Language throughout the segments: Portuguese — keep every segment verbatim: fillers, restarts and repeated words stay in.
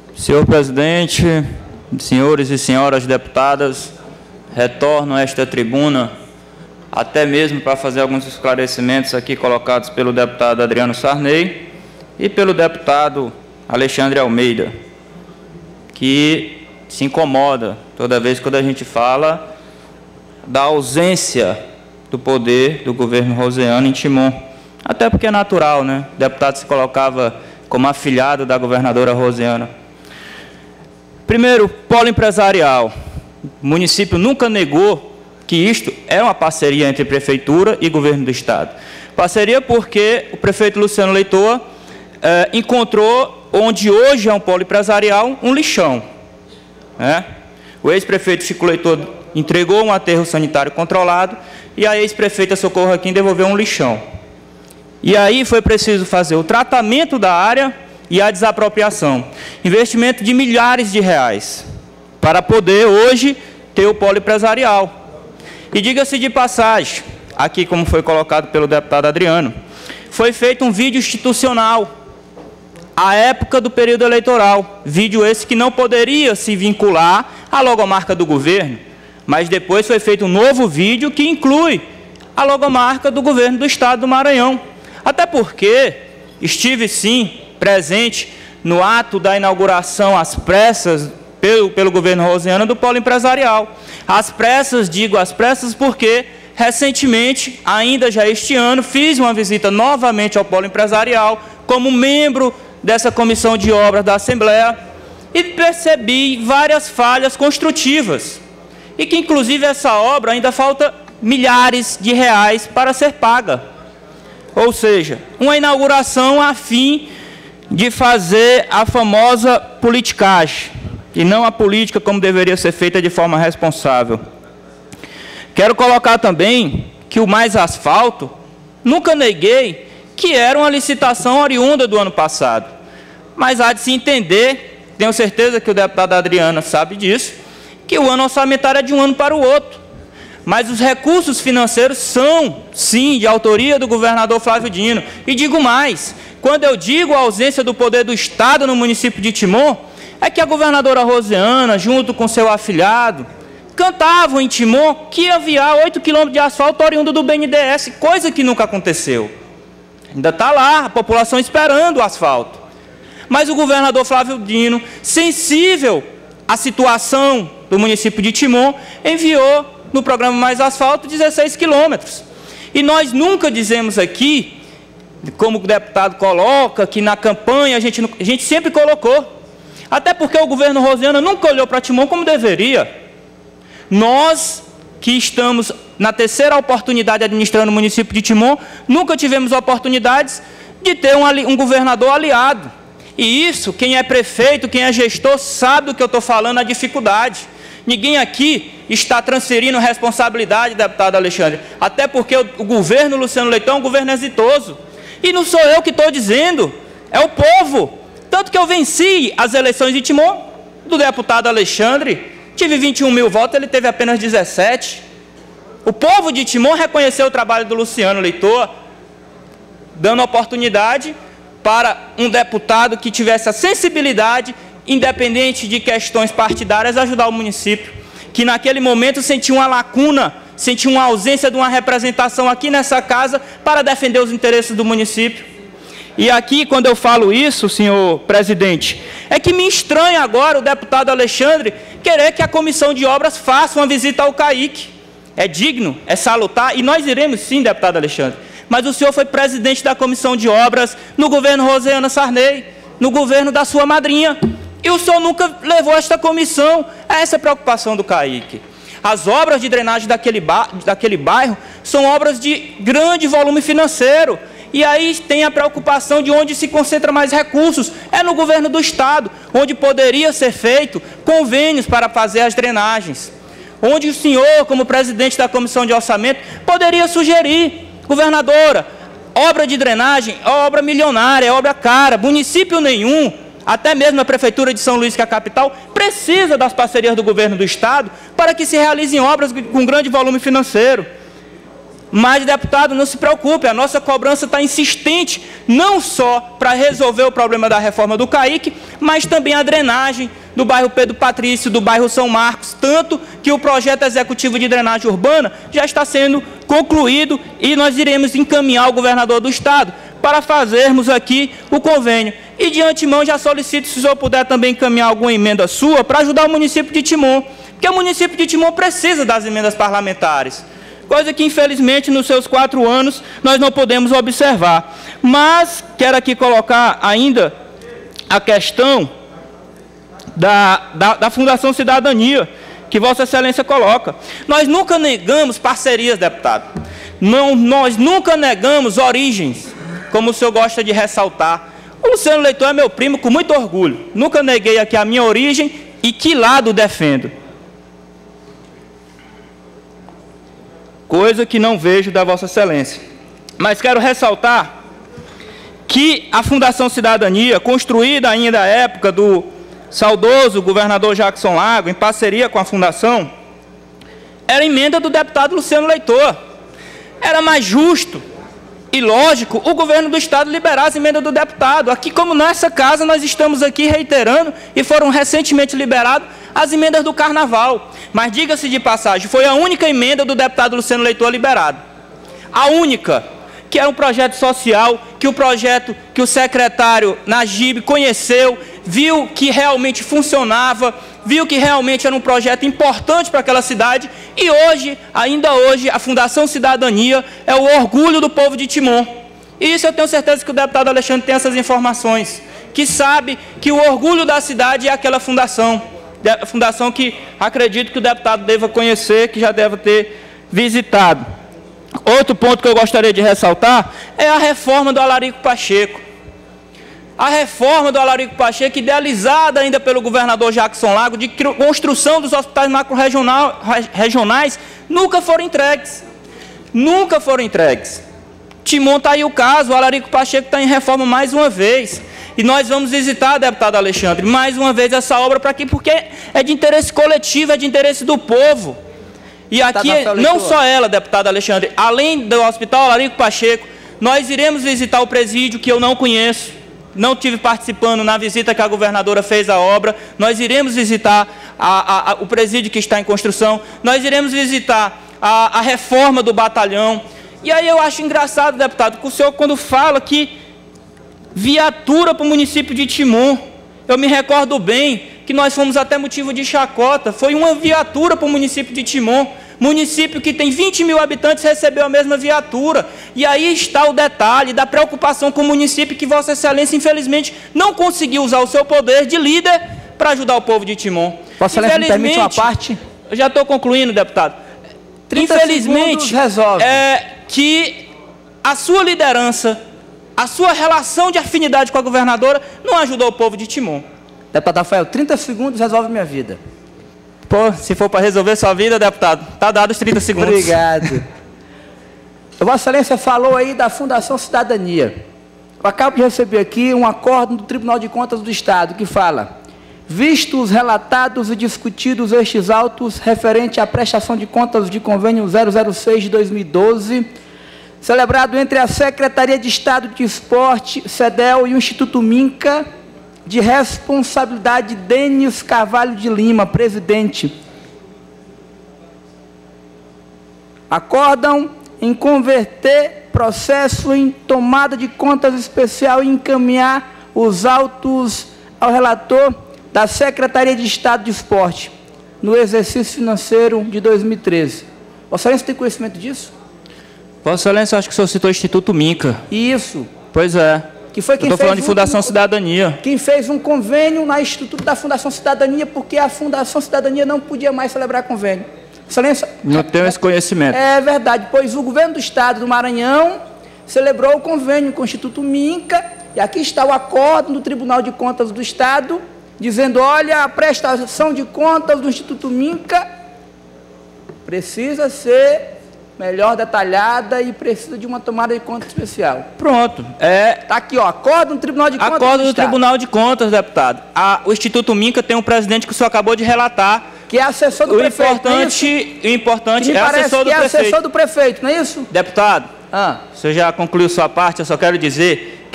Senhor presidente, senhores e senhoras deputadas, retorno a esta tribuna até mesmo para fazer alguns esclarecimentos aqui colocados pelo deputado Adriano Sarney e pelo deputado Alexandre Almeida, que se incomoda toda vez quando a gente fala da ausência do poder do governo Roseano em Timon. Até porque é natural, né? O deputado se colocava como afilhado da governadora Roseana. Primeiro, polo empresarial. O município nunca negou que isto é uma parceria entre prefeitura e governo do estado. Parceria porque o prefeito Luciano Leitoa eh, encontrou, onde hoje é um polo empresarial, um lixão. Né? O ex-prefeito Chico Leitoa entregou um aterro sanitário controlado e a ex-prefeita Socorro Aquim devolveu um lixão. E aí foi preciso fazer o tratamento da área e a desapropriação. Investimento de milhares de reais para poder hoje ter o polo empresarial. E diga-se de passagem, aqui como foi colocado pelo deputado Adriano, foi feito um vídeo institucional à época do período eleitoral. Vídeo esse que não poderia se vincular à logomarca do governo, mas depois foi feito um novo vídeo que inclui a logomarca do governo do estado do Maranhão. Até porque estive, sim, presente no ato da inauguração às pressas pelo, pelo governo Roseano do polo empresarial. Às pressas, digo às pressas porque recentemente, ainda já este ano, fiz uma visita novamente ao polo empresarial como membro dessa comissão de obras da Assembleia e percebi várias falhas construtivas e que inclusive essa obra ainda falta milhares de reais para ser paga. Ou seja, uma inauguração a fim de fazer a famosa politicagem, e não a política como deveria ser feita de forma responsável. Quero colocar também que o Mais Asfalto, nunca neguei que era uma licitação oriunda do ano passado. Mas há de se entender, tenho certeza que o deputado Adriano sabe disso, que o ano orçamentário é de um ano para o outro. Mas os recursos financeiros são, sim, de autoria do governador Flávio Dino. E digo mais, quando eu digo a ausência do poder do Estado no município de Timon, é que a governadora Roseana, junto com seu afilhado, cantavam em Timon que ia enviar oito quilômetros de asfalto oriundo do B N D E S, coisa que nunca aconteceu. Ainda está lá, a população esperando o asfalto. Mas o governador Flávio Dino, sensível à situação do município de Timon, enviou no programa Mais Asfalto dezesseis quilômetros. E nós nunca dizemos aqui, como o deputado coloca, que na campanha a gente, a gente sempre colocou. Até porque o governo Roseano nunca olhou para Timon como deveria. Nós, que estamos na terceira oportunidade administrando o município de Timon, nunca tivemos oportunidades de ter um, um governador aliado. E isso, quem é prefeito, quem é gestor, sabe do que eu estou falando, a dificuldade. Ninguém aqui está transferindo responsabilidade, deputado Alexandre, até porque o, o governo Luciano Leitão é um governo exitoso. E não sou eu que estou dizendo, é o povo. Tanto que eu venci as eleições de Timon, do deputado Alexandre, tive vinte e um mil votos, ele teve apenas dezessete. O povo de Timon reconheceu o trabalho do Luciano Leitoa, dando oportunidade para um deputado que tivesse a sensibilidade, independente de questões partidárias, ajudar o município, que naquele momento sentia uma lacuna, sentia uma ausência de uma representação aqui nessa casa para defender os interesses do município. E aqui, quando eu falo isso, senhor presidente, é que me estranha agora o deputado Alexandre querer que a comissão de obras faça uma visita ao Caique. É digno, é salutar, e nós iremos sim, deputado Alexandre. Mas o senhor foi presidente da comissão de obras no governo Roseana Sarney, no governo da sua madrinha. E o senhor nunca levou esta comissão a essa preocupação do Caique. As obras de drenagem daquele, ba daquele bairro são obras de grande volume financeiro. E aí tem a preocupação de onde se concentra mais recursos. É no governo do estado, onde poderia ser feito convênios para fazer as drenagens. Onde o senhor, como presidente da comissão de orçamento, poderia sugerir, governadora, obra de drenagem é obra milionária, é obra cara, município nenhum, até mesmo a prefeitura de São Luís, que é a capital, precisa das parcerias do governo do estado para que se realizem obras com grande volume financeiro. Mas, deputado, não se preocupe, a nossa cobrança está insistente, não só para resolver o problema da reforma do Caique, mas mas também a drenagem do bairro Pedro Patrício, do bairro São Marcos, tanto que o projeto executivo de drenagem urbana já está sendo concluído e nós iremos encaminhar ao governador do estado para fazermos aqui o convênio. E de antemão já solicito, se o senhor puder também encaminhar alguma emenda sua para ajudar o município de Timon, porque o município de Timon precisa das emendas parlamentares, coisa que infelizmente nos seus quatro anos nós não podemos observar. Mas quero aqui colocar ainda a questão da, da, da Fundação Cidadania, que Vossa Excelência coloca. Nós nunca negamos parcerias, deputado. Não, nós nunca negamos origens, como o senhor gosta de ressaltar. O Luciano Leitor é meu primo com muito orgulho. Nunca neguei aqui a minha origem e que lado defendo. Coisa que não vejo da Vossa Excelência. Mas quero ressaltar que a Fundação Cidadania, construída ainda à época do saudoso governador Jackson Lago, em parceria com a Fundação, era emenda do deputado Luciano Leitor. Era mais justo e lógico o governo do estado liberar as emendas do deputado. Aqui, como nessa casa, nós estamos aqui reiterando e foram recentemente liberadas as emendas do carnaval. Mas diga-se de passagem, foi a única emenda do deputado Luciano Leitor liberada. A única, que era um projeto social, que o projeto que o secretário Najib conheceu, viu que realmente funcionava, viu que realmente era um projeto importante para aquela cidade, e hoje, ainda hoje, a Fundação Cidadania é o orgulho do povo de Timon. E isso eu tenho certeza que o deputado Alexandre tem essas informações, que sabe que o orgulho da cidade é aquela fundação, a fundação que acredito que o deputado deva conhecer, que já deve ter visitado. Outro ponto que eu gostaria de ressaltar é a reforma do Alarico Pacheco. A reforma do Alarico Pacheco, idealizada ainda pelo governador Jackson Lago, de construção dos hospitais macro-regionais, nunca foram entregues. Nunca foram entregues. Timon está aí o caso, o Alarico Pacheco está em reforma mais uma vez. E nós vamos visitar, deputado Alexandre, mais uma vez essa obra para quê? Porque é de interesse coletivo, é de interesse do povo. E aqui, não só ela, deputado Alexandre, além do Hospital Alarico Pacheco, nós iremos visitar o presídio, que eu não conheço, não tive participando na visita que a governadora fez à obra. Nós iremos visitar a, a, a, o presídio que está em construção, nós iremos visitar a, a reforma do batalhão. E aí eu acho engraçado, deputado, que o senhor, quando fala que viatura para o município de Timon, eu me recordo bem que nós fomos até motivo de chacota, foi uma viatura para o município de Timon, município que tem vinte mil habitantes recebeu a mesma viatura. E aí está o detalhe da preocupação com o município, que Vossa Excelência, infelizmente, não conseguiu usar o seu poder de líder para ajudar o povo de Timon. Vossa Excelência, me permite uma parte? Eu já estou concluindo, deputado. Infelizmente, resolve. é que a sua liderança, a sua relação de afinidade com a governadora não ajudou o povo de Timon. Deputado Rafael, trinta segundos resolve minha vida. Pô, se for para resolver sua vida, deputado, está dado os trinta segundos. Obrigado. Vossa Excelência falou aí da Fundação Cidadania. Eu acabo de receber aqui um acórdão do Tribunal de Contas do Estado que fala: vistos, relatados e discutidos estes autos referente à prestação de contas de convênio zero zero seis de dois mil e doze, celebrado entre a Secretaria de Estado de Esporte, SEDEL, e o Instituto Minca, de responsabilidade Denis Carvalho de Lima, presidente. Acordam em converter processo em tomada de contas especial e encaminhar os autos ao relator da Secretaria de Estado de Esporte no exercício financeiro de dois mil e treze. Vossa Excelência tem conhecimento disso? Vossa Excelência, acho que o senhor citou o Instituto Minca. Isso. Pois é. Que foi quem Estou falando fez de Fundação um, Cidadania. Quem fez um convênio na estrutura da Fundação Cidadania, porque a Fundação Cidadania não podia mais celebrar convênio. Excelência, não tenho esse conhecimento. É verdade, pois o governo do Estado do Maranhão celebrou o convênio com o Instituto Minca, e aqui está o acórdão do Tribunal de Contas do Estado, dizendo: olha, a prestação de contas do Instituto Minca precisa ser melhor detalhada e precisa de uma tomada de conta especial. Pronto. É, está aqui, ó, acórdão do Tribunal de Contas. Acórdão do, do Tribunal de Contas, deputado. A, o Instituto Minca tem um presidente que o senhor acabou de relatar. Que é assessor do o prefeito. Importante, o importante é assessor do prefeito. é assessor do prefeito, não é isso? Deputado, ah. você já concluiu sua parte, eu só quero dizer que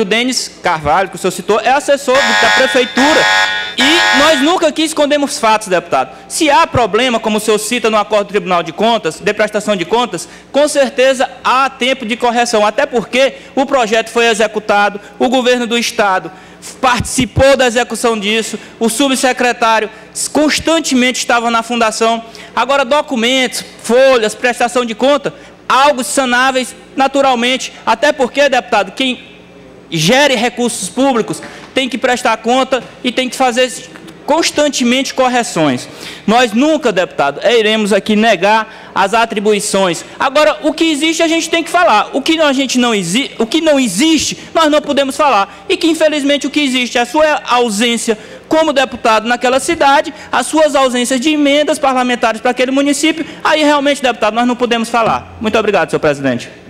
que o Denis Carvalho, que o senhor citou, é assessor da prefeitura. E nós nunca aqui escondemos fatos, deputado. Se há problema, como o senhor cita no acordo do Tribunal de Contas, de prestação de contas, com certeza há tempo de correção, até porque o projeto foi executado, o governo do Estado participou da execução disso, o subsecretário constantemente estava na fundação. Agora, documentos, folhas, prestação de conta, algo sanáveis naturalmente, até porque, deputado, quem gere recursos públicos tem que prestar conta e tem que fazer constantemente correções. Nós nunca, deputado, iremos aqui negar as atribuições. Agora, o que existe a gente tem que falar. O que a gente não existe, o que não existe, nós não podemos falar. E que, infelizmente, o que existe é a sua ausência como deputado naquela cidade, as suas ausências de emendas parlamentares para aquele município. Aí, realmente, deputado, nós não podemos falar. Muito obrigado, senhor presidente.